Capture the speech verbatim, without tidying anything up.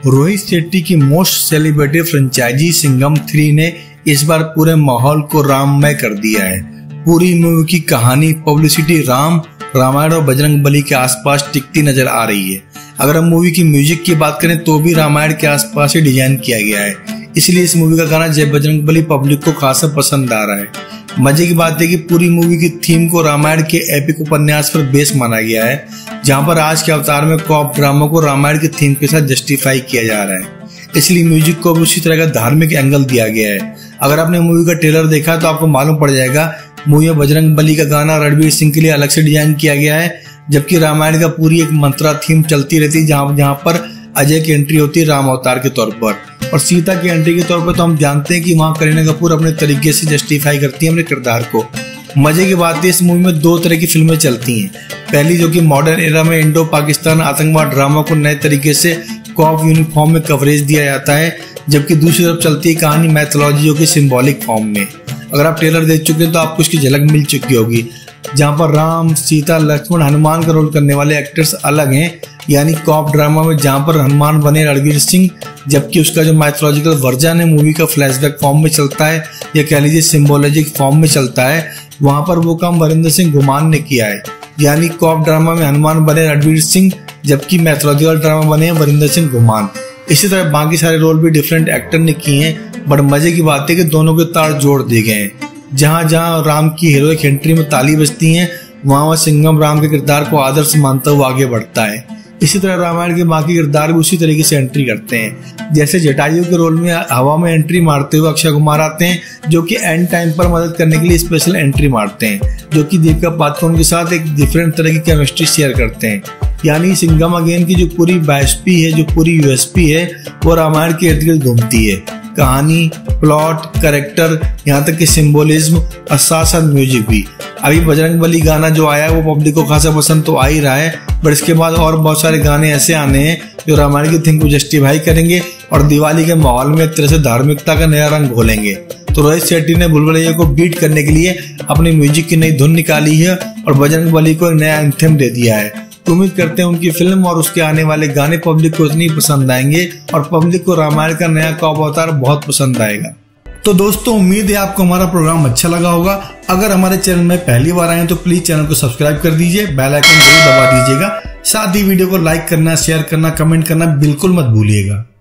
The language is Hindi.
रोहित शेट्टी की most celebrated franchise Singham three ने इस बार पूरे माहौल को राममय कर दिया है। पूरी मूवी की कहानी, पब्लिसिटी राम, रामायण और बजरंग बली के आसपास टिकती नजर आ रही है। अगर हम मूवी की म्यूजिक की बात करें तो भी रामायण के आसपास ही डिजाइन किया गया है, इसलिए इस मूवी का गाना जय बजरंग बली पब्लिक को खासा पसंद आ रहा है। मजे की बात है कि पूरी मूवी की थीम को रामायण के एपिक उपन्यास पर बेस माना गया है, जहां पर आज के अवतार में कॉप ड्रामा को रामायण की थीम के साथ जस्टिफाई किया जा रहा है। इसलिए म्यूजिक को भी उसी तरह का धार्मिक एंगल दिया गया है। अगर आपने मूवी का ट्रेलर देखा तो आपको मालूम पड़ जाएगा मूवी में बजरंग बली का गाना रणवीर सिंह के लिए अलग से डिजाइन किया गया है, जबकि रामायण का पूरी एक मंत्रा थीम चलती रहती है, जहां जहां पर अजय की एंट्री होती है राम अवतार के तौर पर, और सीता की एंट्री के तौर पर तो हम जानते हैं कि वहां करीना कपूर अपने तरीके से जस्टिफाई करती है अपने किरदार को। मजे की बात है इस मूवी में दो तरह की फिल्में चलती हैं। पहली जो कि मॉडर्न एरा में इंडो पाकिस्तान आतंकवाद ड्रामा को नए तरीके से कॉप यूनिफॉर्म में कवरेज दिया जाता है, जबकि दूसरी तरफ चलती है कहानी मैथोलॉजी जो कि सिंबॉलिक फॉर्म में। अगर आप ट्रेलर देख चुके हैं तो आपको इसकी झलक मिल चुकी होगी, जहां पर राम, सीता, लक्ष्मण, हनुमान का रोल करने वाले एक्टर्स अलग हैं। यानी कॉप ड्रामा में जहां पर हनुमान बने रणवीर सिंह, जबकि उसका जो मैथोलॉजिकल वर्जन है मूवी का फ्लैशबैक फॉर्म में चलता है, या कह लीजिए सिंबोलॉजिक फॉर्म में चलता है, वहां पर वो काम वरिंदर सिंह घुमान ने किया है। यानी कॉप ड्रामा में हनुमान बने रणवीर सिंह, जबकि मैथोलॉजिकल ड्रामा बने वरिंदर सिंह घुमान। इसी तरह बाकी सारे रोल भी डिफरेंट एक्टर ने किए हैं, बट मजे की बात है कि दोनों के तार जोड़ दिए गए हैं। जहां जहां राम की हीरोइक एंट्री में ताली बजती है, वहां वहां सिंघम राम के किरदार को आदर्श मानता हुआ आगे बढ़ता है। इसी तरह रामायण के बाकी किरदार भी उसी तरीके से एंट्री करते हैं। जैसे जटायु के रोल में हवा में एंट्री मारते हुए अक्षय कुमार आते हैं, जो कि एंड टाइम पर मदद करने के लिए स्पेशल एंट्री मारते हैं, जो कि दीपिका पादुकोण के साथ एक डिफरेंट तरह की केमिस्ट्री शेयर करते हैं। यानी सिंघम अगेन की जो पूरी यूएसपी है, जो पूरी यूएसपी है, वो रामायण के इर्द गिर्द घूमती है। कहानी, प्लॉट, कैरेक्टर, यहाँ तक कि सिंबोलिज्म और साथ साथ म्यूजिक भी। अभी बजरंग बली गाना जो आया है वो पब्लिक को खासा पसंद तो आ ही रहा है, बट इसके बाद और बहुत सारे गाने ऐसे आने हैं जो रामायण की थीम को जस्टिफाई करेंगे और दिवाली के माहौल में एक तरह से धार्मिकता का नया रंग घोलेंगे। तो रोहित शेट्टी ने भूल भुलैया को बीट करने के लिए अपनी म्यूजिक की नई धुन निकाली है और बजरंग बली को एक नया एंथम दे दिया है। तो उम्मीद करते हैं उनकी फिल्म और उसके आने वाले गाने पब्लिक को इतनी पसंद आएंगे और पब्लिक को रामायण का नया कॉप अवतार बहुत पसंद आएगा। तो दोस्तों, उम्मीद है आपको हमारा प्रोग्राम अच्छा लगा होगा। अगर हमारे चैनल में पहली बार आए तो प्लीज चैनल को सब्सक्राइब कर दीजिए, बेल आइकन जरूर दबा दीजिएगा। साथ ही वीडियो को लाइक करना, शेयर करना, कमेंट करना बिल्कुल मत भूलिएगा।